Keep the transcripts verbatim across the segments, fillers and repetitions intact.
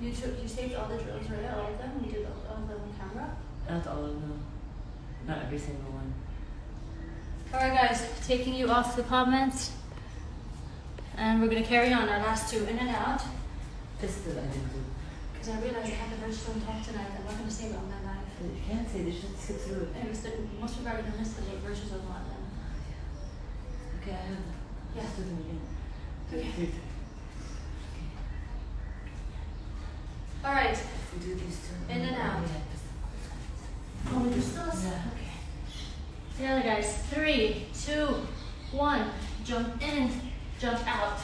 You took, you saved all the drills, right? All of them? You did all, all of them on camera? Not all of them. Not every single one. Alright guys, taking you off the comments. And we're going to carry on our last two in and out. Pistol I didn't do. Because I realized I have a very strong talk tonight. I'm not going to say it on my live. You can't say this, should skip through it. It was the, most of you already missed the late versions of one then. Okay, I have them. Yeah. Just do them again. Okay. Three, three. Alright, We do these two. in and out. Yeah, Oh, we do those? Yeah. Okay. The other guys. Three, two, one. Jump in, jump out.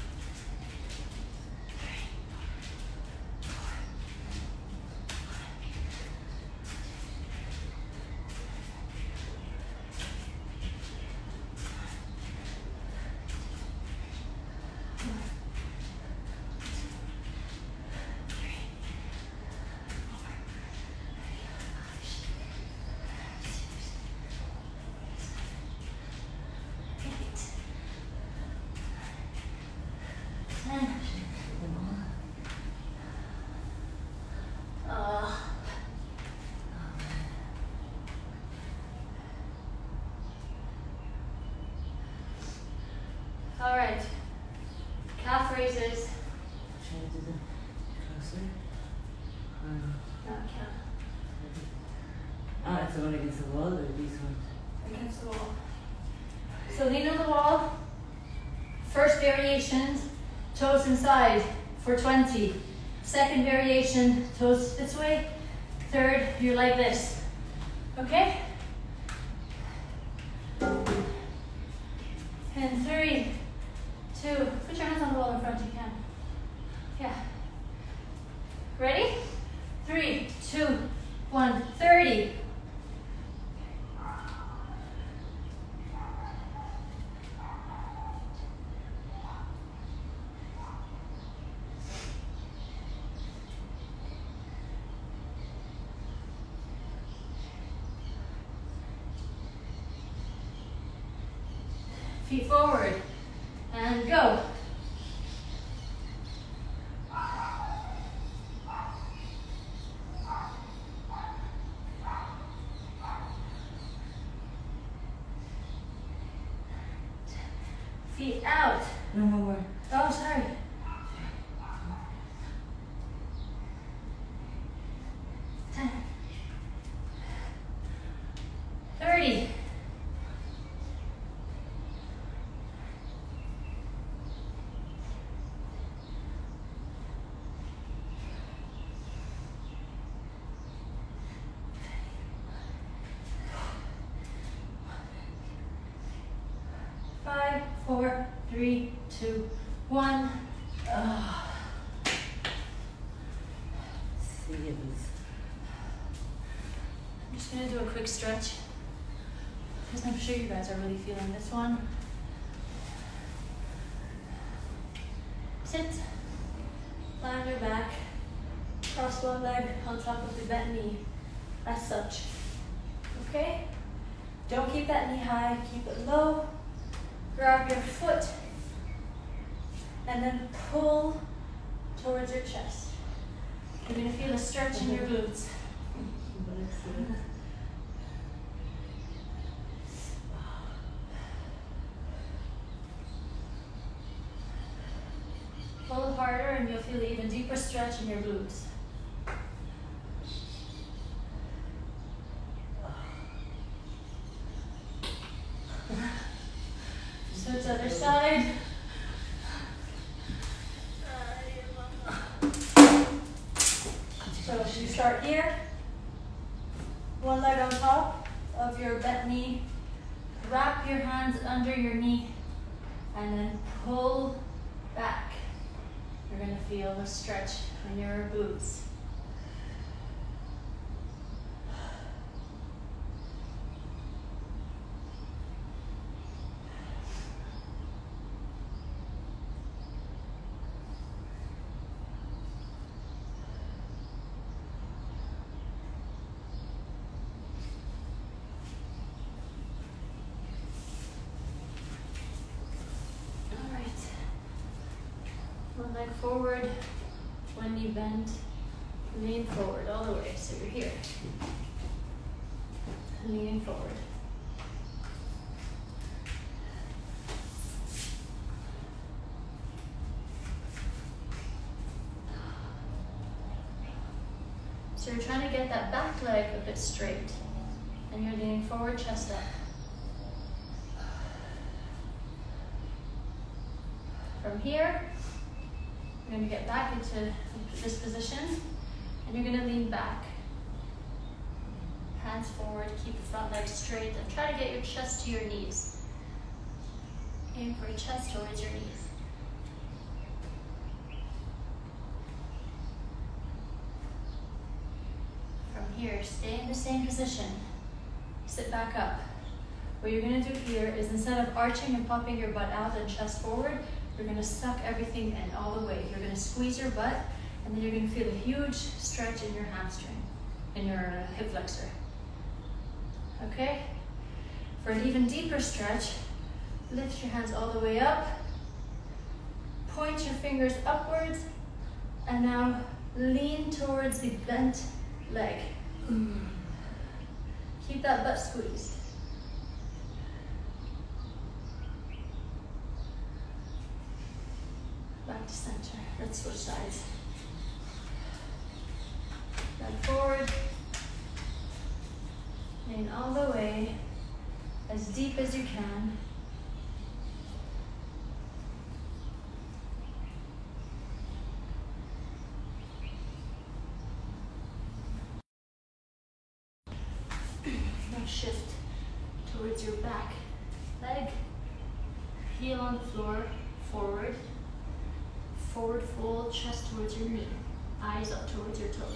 All right, calf raises. Should I do them closer? Um, No, I can't. ah, it's the one against the wall or these ones? Against the wall. So lean on the wall. First variation, toes inside for twenty. Second variation, toes this way. Third, you're like this. Okay? And three, two, put your hands on the wall in front, you can. Yeah. Ready? Three, two, one, thirty. Feet forward and go. Feet out. No more. Oh, sorry. ten. thirty. Five, four, three, two, one. Oh. See it was. I'm just gonna do a quick stretch because I'm sure you guys are really feeling this one. Sit, lie on your back, cross one leg on top of the bent knee, as such. Okay? Don't keep that knee high, keep it low. Grab your foot and then pull towards your chest. You're gonna feel a stretch in your glutes. Pull harder and you'll feel an even deeper stretch in your glutes. Switch other side. So you start here. One leg on top of your bent knee. Wrap your hands under your knee and then pull back. You're going to feel a stretch in your glutes. One leg forward, one knee bent, lean forward all the way. So you're here, leaning forward. So you're trying to get that back leg a bit straight, and you're leaning forward, chest up. From here, you're going to get back into this position, and you're going to lean back. Hands forward, keep the front leg straight, and try to get your chest to your knees. Aim for your chest towards your knees. From here, stay in the same position. Sit back up. What you're going to do here is, instead of arching and popping your butt out and chest forward, you're going to suck everything in all the way. You're going to squeeze your butt, and then you're going to feel a huge stretch in your hamstring, in your uh, hip flexor. Okay? For an even deeper stretch, lift your hands all the way up, point your fingers upwards, and now lean towards the bent leg. Keep that butt squeezed. Back to center. Let's switch sides. Bend forward. Lean all the way, as deep as you can. Now shift towards your back leg. Heel on the floor, forward. Forward fold, chest towards your knee. Eyes up towards your toes.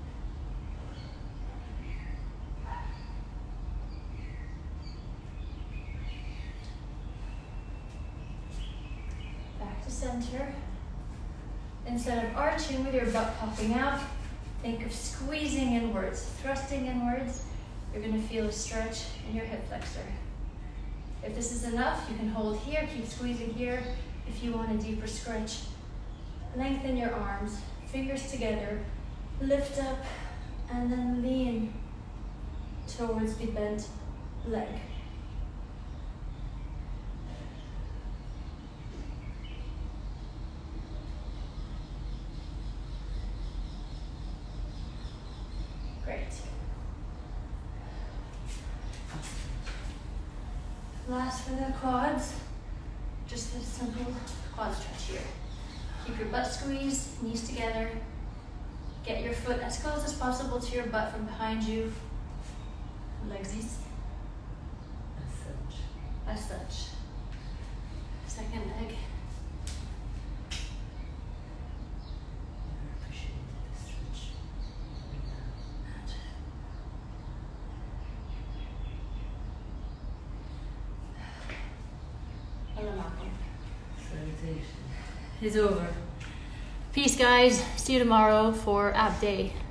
Back to center. Instead of arching with your butt popping out, think of squeezing inwards, thrusting inwards. You're going to feel a stretch in your hip flexor. If this is enough, you can hold here, keep squeezing here. If you want a deeper stretch, lengthen your arms, fingers together, lift up, and then lean towards the bent leg. Great. Last for the quads, just a simple quad stretch here. Keep your butt squeezed, knees together. Get your foot as close as possible to your butt from behind you. Legsies. As such. As such. Second leg. Never appreciated the stretch. Salutation. It's over. Peace, guys. See you tomorrow for ab day.